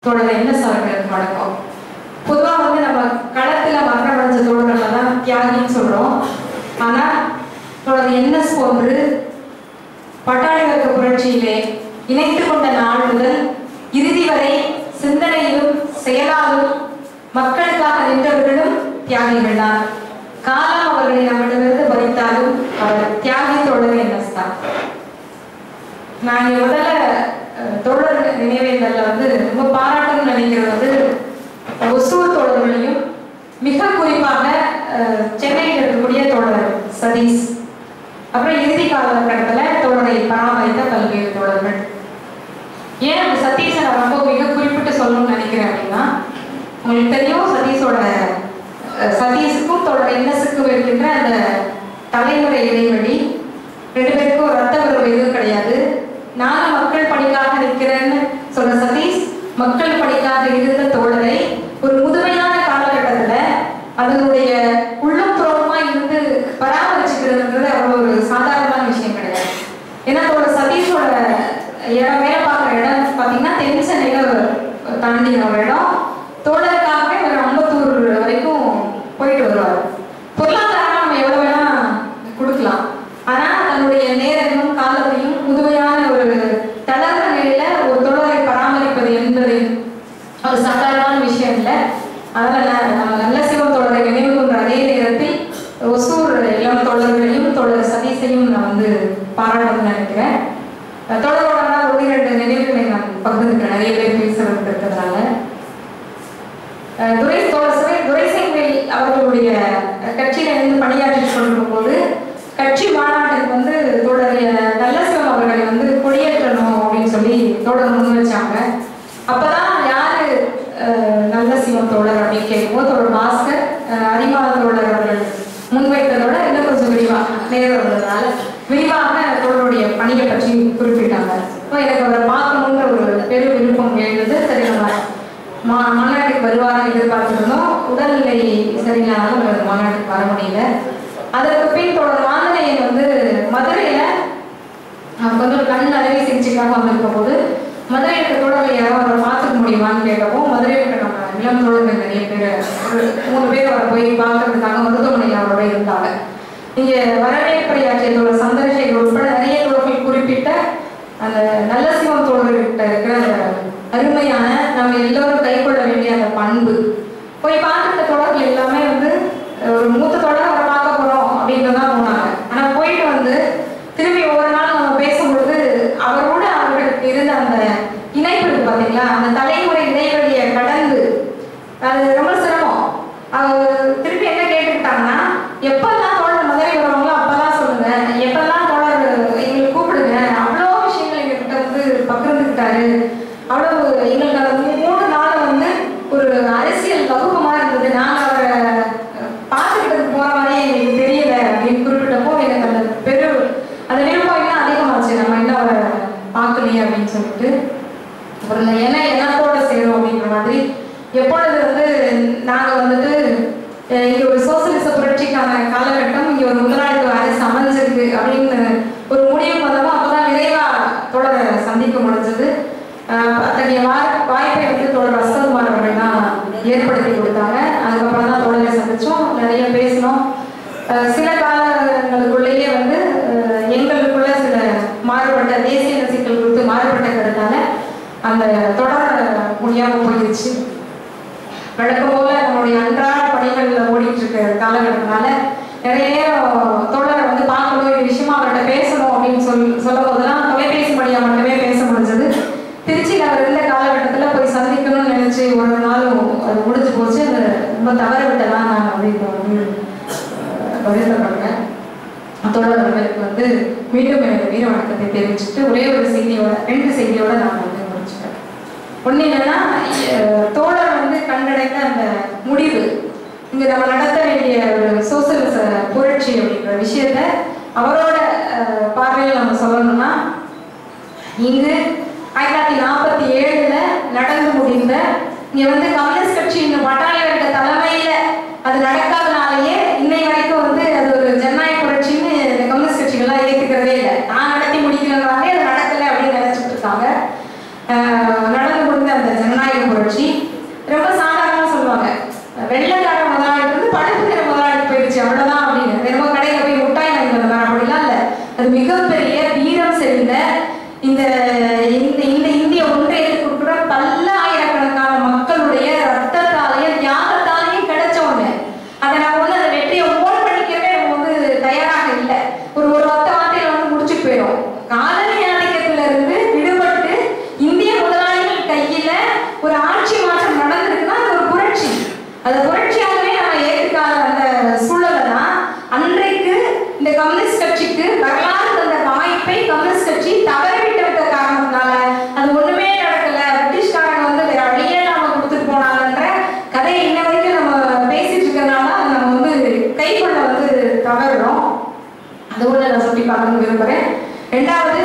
தோழர் என்எஸ் அவர்களுக்கு வணக்கம். பொதுவாக வந்து நம்ம களத்தில் மரணமடைஞ்ச தோழர்களை தான் தியாகின்னு சொல்கிறோம். ஆனால் தோழர் என்எஸ் போன்று பட்டாளி வர்க்க புரட்சியிலே இணைத்து கொண்ட நாள் முதல் இறுதி வரை சிந்தனையிலும் செயலாலும் மக்களுக்காக நின்றவர்களும் தியாகிகள் தான். காலம் அவர்களை நம்மிடமிருந்து பறித்தாலும் அவர் தியாகி தோழர் என்எஸ் தான். நான் முதல்ல தோழர் நினைவேந்தல்ல வந்து ரொம்ப பாராட்டுன்னு நினைக்கிறது வந்து ஒசூர் தோழர்களையும் மிக குறிப்பாக சென்னையில் இருக்கக்கூடிய தோழர் சதீஷ், அப்புறம் இறுதி காலகட்டத்தில் தோழரை பராமரித்த பல்வேறு தோழர்கள். ஏன் அந்த சதீஷை நான் ரொம்ப மிக குறிப்பிட்டு சொல்லணும்னு நினைக்கிறேன் அப்படின்னா, உங்களுக்கு தெரியும் சதீஷுக்கும் தோழர் என்எஸ்க்கும் இருக்கின்ற அந்த தலைமுறை இடைவெளி, ரெண்டு பேருக்கும் ரத்த உறவு எதுவும் கிடையாது. நானும் மக்கள் பணிக்காக நிற்கிறேன்னு சொல்ற சதீஷ் மக்கள் பணிக்காக இருந்த தோழரை ஒரு முதுமையான காலகட்டத்துல அதனுடைய உள்ளுப்புறமா இருந்து பராமரிச்சுக்கிறதுன்றது அவ்வளோ ஒரு சாதாரணமான விஷயம் கிடையாது. ஏன்னா தோழர் சதீஷோட இடம் வேலை பார்க்குற இடம் பார்த்தீங்கன்னா தென் சென்னையில தாண்டின ஒரு இடம். தோழருக்காகவே ஒரு அம்பத்தூர் வரைக்கும் போயிட்டு வருவார். பொருளாதாரம் நம்ம எவ்வளோ வேணா கொடுக்கலாம், ஆனால் தன்னுடைய நேரமும் காலத்தையும் முதுமையான ஒரு தளர்ந்த நிலையில ஒரு தோழரை பராமரிப்பது என்பது ஒரு சாதாரணமான விஷயம் இல்லை. அதனால நம்ம நல்ல சிவம் தோழரை நினைவு கொண்ட அதே நேரத்தில் ஒசூர் இளம் தோழர்களையும் தோழர் சதீஷையும் நான் வந்து பாராட்டணும்னு நினைக்கிறேன். தோழரோட ஒரு இரண்டு நினைவுகளை நான் பகிர்ந்துக்கிறேன், நிறைய பேர் பேசுறது இருக்கிறதுனால. துரைசிங்கவேல் அவர்களுடைய கட்சியில இருந்து பணியாற்றி கொண்டிருக்கும் போது கட்சி மாநாட்டுக்கு வந்து தோழர் நல்லசிவம் அவர்களை வந்து கொடியேற்றணும் அப்படின்னு சொல்லி தோழர் முன் வச்சாங்க. அப்பதான் யாரு நல்லசிவம் தோழர் அப்படின்னு கேட்கும்போது தோழர் பாஸ்கர் அரிமா தோழர் அவர்கள் முன்வைத்ததோட இன்னும் கொஞ்சம் விரிவாக நேரம் இருந்ததுனால விரிவாக தோழருடைய பணியை பற்றி குறிப்பிட்டாங்க. எனக்கு அவரை பார்க்கணுன்ற ஒரு பெரு விருப்பம் எழுந்தது. சரி, நம்ம மாநாட்டுக்கு வருவாருன்னு எதிர்பார்த்துருந்தோம். உடல்நிலை சரியில்லாமல் அவர் மாநாட்டுக்கு வர முடியல. அதற்கு பின் தோழர் மாந்தனையன் வந்து மதுரையில கொஞ்சம் கண் அறுவை சிகிச்சைக்காக வந்திருக்கும் போது மதுரையில் தோழர்கள் யாரும் அவரை பார்த்துக்க முடியுமான்னு கேட்டப்போ மதுரையில் நம்ம இளம் தோழர்கள் நிறைய பேர் ஒரு 3 பேர் அவரை போய் பார்க்கறதுக்காக மருத்துவமனையில் அவரோட இருந்தாங்க. இங்கே வரவேற்புரையாற்றிய தோழர் சந்திரசேகர் உட்பட நிறைய தோழர்கள் குறிப்பிட்ட அந்த நல்லசிவம் தோழர்கிட்ட இருக்கிற அந்த அருமையான நம்ம எல்லோரும் கை கொள்ள வேண்டிய அந்த பண்பு. போய் பார்த்துட்ட தோழர்கள் எல்லாமே வந்து ஒரு மூத்த தோழர் அவரை பார்க்க போறோம் அப்படின்றதான் போனாங்க. ஆனா போயிட்டு வந்து திரும்பி ஒவ்வொரு நாள் நம்ம பேசும்பொழுது அவரோட அவர்களுக்கு இருந்த அந்த இணைப்பு இருக்கு பார்த்தீங்களா, அந்த தலைமுறை இடைவெளியை கடந்து அது ரொம்ப சிரமம். திருப்பி என்ன கேட்டுக்கிட்டாங்கன்னா, எப்பெல்லாம் தோழர் மதுரை வருவாங்களோ அப்பெல்லாம் சொல்லுங்க, எப்பெல்லாம் தோழர் எங்களுக்கு கூப்பிடுங்க. அவ்வளோ விஷயங்கள் எங்ககிட்ட வந்து பகிர்ந்துக்கிட்டாரு. அவ்வளவு எங்களுக்கு அந்த 3 நாள் வந்து ஒரு அரசியல் வகுப்பமா இருந்தது. நாங்கள் அவரை பார்த்துக்கிட்டதுக்கு போற மாதிரியே எங்களுக்கு தெரியல அப்படின்னு குறிப்பிட்டப்போ எனக்கு அந்த விருப்பம் இன்னும் அதிகமாச்சு. நம்ம இன்னும் அவரை பார்க்கலையே அப்படின்னு சொல்லிட்டு அப்புறம் என்னத்தோட சேரும் அப்படின்ற மாதிரி எப்பொழுது வந்து நாங்கள் வந்துட்டு இங்கே ஒரு சோசியலிச புரட்சிக்கான காலகட்டம், இங்கே ஒரு முதலாளித்துவ அரசு அமைஞ்சிருக்கு அப்படின்னு ஒரு முடிவு வந்தப்போ அப்போதான் விரைவாக தோழரை சந்திக்க முடிஞ்சது. அத்தகைய வாய்ப்பை வந்து தோழர் அஸ்தகுமார் அவர்கள் தான் ஏற்படுத்தி கொடுத்தாங்க. அதுக்கப்புறம் தான் தோழரை சந்திச்சோம், நிறைய பேசினோம். சில காலங்களுக்குள்ளேயே வந்து எங்களுக்குள்ள சில மாறுபட்ட தேசிய சிக்கல் குறித்து மாறுபட்ட கருத்தால அந்த தொடர முடியாமல் போயிடுச்சு. வழக்கம் போல நம்மளுடைய அன்றாட பணிகளில் ஓடிட்டு இருக்க காலகட்டத்தினால நிறைய நேரம் தோழரை வந்து பார்க்கணும், இந்த விஷயமா அவர்கிட்ட பேசணும் அப்படின்னு சொல்லும் போதெல்லாம் தொலைபேசி வழியாக மட்டுமே பேச முடிஞ்சது. திருச்சியில் அவர் இருந்த காலகட்டத்தில் போய் சந்திக்கணும்னு நினைச்சு ஒரு நாளும் அது முடிஞ்சு போச்சு. அது ரொம்ப தவற விட்டதான் நான் வந்து இப்போ வந்து வருத்தப்படுறேன். தோழர் அவர்களுக்கு வந்து மீண்டும் எனக்கு வீர வணக்கத்தை தெரிவிச்சுட்டு ஒரே ஒரு செய்தியோட 2 செய்தியோட நான் வந்து முடிச்சுட்டேன். ஒன்று என்னன்னா, தோழர் வந்து கண்டடைந்த அந்த முடிவு, இங்க நம்ம நடத்த வேண்டிய ஒரு சோசியலிச புரட்சி அப்படின்ற விஷயத்த அவரோட பார்வையில் நம்ம சொல்லணும்னா, இங்கு 1947 நடந்து முடிந்த இங்க வந்து கம்யூனிஸ்ட் கட்சி இந்த பட்டாளி வர்க்க தலைமையில அது நடக்காதனாலேயே இன்னை வரைக்கும் வந்து அது ஒரு ஜனநாயக புரட்சின்னு இந்த கம்யூனிஸ்ட் கட்சிகள்லாம் ஏற்றுக்கிறதே இல்லை. நான் நடத்தி முடிக்கிறதுனாலே அது நடக்கலை அப்படின்னு நினைச்சிட்டு இருக்காங்க. நடந்து முடிந்த அந்த ஜனநாயக புரட்சி. ரொம்ப சாதாரணமா சொல்லுவாங்க, வெள்ளைக்கார முதலாளிக்கு பழுப்பு நிற முதலாளி போயிடுச்சு அவ்வளவுதான் அப்படின்னு. தினமும் கடையில போய் முட்டாய் வாங்கி வந்த அப்படிலாம் இல்லை. அது மிகப்பெரிய வீரம் செறிந்த இந்த இந்திய ஒன்றியத்துக்கு கூட பல்லாயிரக்கணக்கான மக்களுடைய ரத்தத்தாலையும் தியாகத்தாலையும் கிடைச்ச ஒண்ணு. அதை நம்ம வந்து அந்த வெற்றியை ஓன் பண்ணிக்கவே நம்ம வந்து தயாராக இல்லை. ஒரு 10 வார்த்தையில வந்து முடிச்சுட்டு போயிடும். காலனி ஆதிக்கத்துல இருந்து விடுபட்டு இந்திய முதலாளிகள் கையில ஒரு ஆட்சி மாற்றம் நடந்திருக்குன்னா அது ஒரு புரட்சி. அது புரட்சியாகவே நம்ம ஏற்றுக்காத அந்த சூழலை தான் அன்றைக்கு இந்த கம்யூனிஸ்ட் கட்சிக்கு வரலாறு தந்த வாய்ப்பை கம்யூனிஸ்ட் கட்சி தவறவிட்டு விட்ட காரணத்தினால அது ஒண்ணுமே நடக்கல, பிரிட்டிஷ்காரங்க வந்து வேற வழியே நாம கொடுத்துட்டு போனாங்கன்ற கதையை இன்ன வரைக்கும் நம்ம பேசிட்டு இருக்கிறதுனால அதை நம்ம வந்து கை கொள்ள வந்து தவறுறோம். அது ஒண்ணு நான் சுட்டி பார்க்கணும்னு விரும்புறேன். ரெண்டாவது,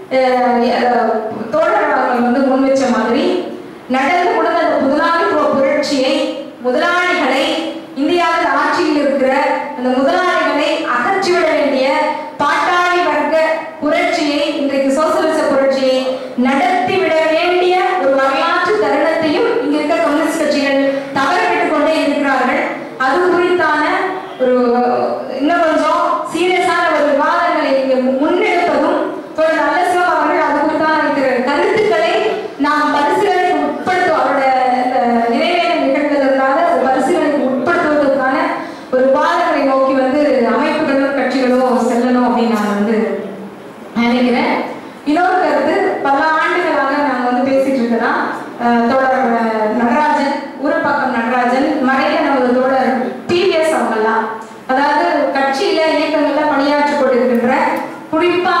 தோழர் அவர்கள் வந்து முன் வச்ச மாதிரி நடந்து முடிந்த அந்த முதலாளித்துவ புரட்சியை, முதலாளிகளை, இந்தியாவில் ஆட்சியில் இருக்கிற அந்த முதலாளிகளை அகற்றிவிட வேண்டிய பாட்டாளி வர்க்க புரட்சியை, இன்றைக்கு சோசியலிச புரட்சியை நடத்திவிட வேண்டிய ஒரு வரலாற்று தருணத்தையும் இங்க இருக்க கம்யூனிஸ்ட் கட்சிகள் தவறவிட்டுக் கொண்டே இருக்கிறார்கள். அது குறித்தான ஒரு இன்னும் கொஞ்சம் சீரியஸான ஒரு விவாதங்களை இங்க முன்னெடுப்பதும் நல்லசிவம் அவர்கள் அது குறித்தான இருக்கிற கருத்துக்களை நாம் பரிசீலனைக்கு உட்படுத்தும். அவருடைய நிறைவேற நிகழ்ந்ததற்காக பரிசீலனைக்கு உட்படுத்துவதற்கான ஒரு விவாதங்களை நோக்கி வந்து அமைப்புகளும் கட்சிகளும் செல்லணும் அப்படின்னு நான் வந்து நினைக்கிறேன். இன்னொரு கருத்து, பல ஆண்டுகளாக நாங்கள் வந்து பேசிட்டு இருக்கிறோம். தோழர் நடராஜன், ஊரப்பாக்கம் நடராஜன், மறைந்த நமது தோழர் டிவிஎஸ் அவங்கெல்லாம், அதாவது கட்சியில இயக்கங்கள்ல பணியாற்றி கொண்டிருக்கின்ற, குறிப்பாக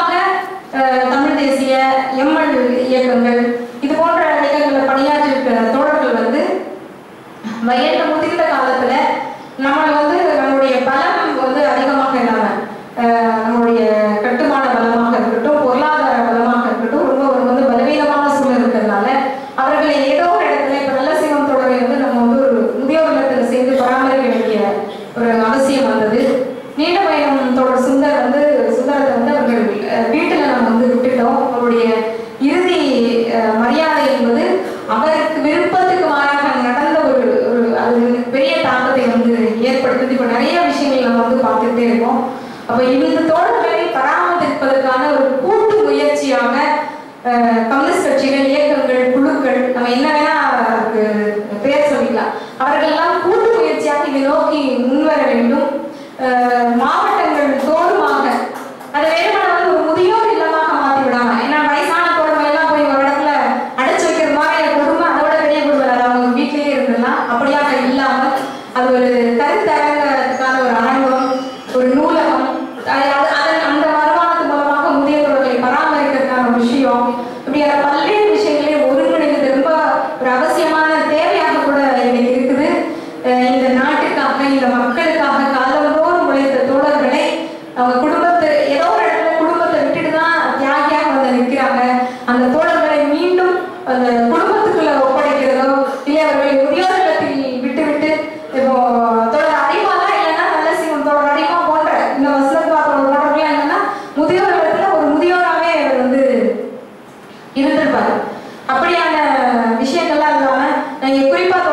தமிழ் தேசிய எம்எல் இயக்கங்கள் இது போன்ற இயக்கங்களில் பணியாற்றி இருக்கிற தோழர்கள் வந்து வயது முதிர்ந்த காலத்துல நம்மளை வந்து நம்மளுடைய பலம் வந்து அதிகமாக இல்லாம, நம்மளுடைய கட்டுமான பலமாக இருக்கட்டும், பொருளாதார பலமாக இருக்கட்டும், ரொம்ப வந்து பலவீனமான சூழல் இருக்கிறதுனால அவர்களை ஏதோ ஒரு இடத்துல, இப்ப நல்லசிவம் தொடரை வந்து நம்ம வந்து ஒரு முதியோர் இல்லத்தில் சேர்ந்து பராமரிக்க வேண்டிய ஒரு அவசியம் வந்தது. நீண்ட பயணம் தொடர் சுந்தரத்தை வந்து அவர்கள் வீட்டில் நம்ம வந்து விட்டுட்டோம். அவருடைய இறுதி மரியாதை என்பது அவருக்கு விருப்பத்துக்கு மாறாக நடந்த ஒரு அது பெரிய தாக்கத்தை வந்து ஏற்படுத்துது. இப்போ நிறைய விஷயங்கள் நம்ம வந்து பார்த்துட்டே இருக்கோம். அப்போ இந்த தோழர்களை பராமரிப்பதற்கான ஒரு கூட்டு முயற்சியாக கம்யூனிஸ்ட் கட்சிகள், இயக்கங்கள், குழுக்கள், நம்ம என்ன வேணா அதுக்கு பெயர் சொல்லிக்கலாம், அவர்களெல்லாம் கூட்டு முயற்சியாக இதை நோக்கி முன்வர வேண்டும். மாவட்டங்கள் தோறுமாக அதை வேறுமான வந்து ஒரு முதியோர் இல்லமாக மாற்றி விடாம, ஏன்னா வயசான தோழர்கள் எல்லாம் போய் ஒரு இடத்துல அடைச்சு வைக்கிற மாதிரி கொடுமை, அதோட பெரிய கொடுமை, அவங்க வீட்டிலேயே இருக்கலாம். அப்படியாக இல்லாமல் அது ஒரு கருத்தரங்கத்துக்கான ஒரு அரங்கம், ஒரு நூலகம், அந்த வருமானத்து மூலமாக முதியோர்களை பராமரிக்கிறதுக்கான ஒரு விஷயம், இப்படியான பல்வேறு விஷயங்களே ஒருங்கிணைந்தது ரொம்ப ஒரு அவசியமான தேவையாக கூட இன்னைக்கு இருக்குது. இந்த நாட்டுக்காக, இந்த மக்களுக்காக காலந்தோறும் உழைத்த தோழர்களை அவங்க குடும்பத்தை ஏதோ ஒரு இடத்துல குடும்பத்தை விட்டுட்டு தான் தியாகியாக வந்து நிற்கிறாங்க. அந்த தோழர்களை மீண்டும் அந்த குடும்பத்துக்குள்ள ஒப்படைக்கிறதோ, இல்லை அவர்களை முதியோர் இல்லத்தில் விட்டு இப்போ தோழர் அடிமாலாம் இல்லைன்னா நல்லசிவம் தோழர் அடிமா போன்ற இந்த வசனத்வா தோழர்கள்லாம் இல்லைன்னா முதியோர் இல்லத்துல ஒரு முதியோராகவே அவர் வந்து இருந்திருப்பாரு. அப்படியான விஷயங்கள்லாம் இல்லாம, நான் குறிப்பா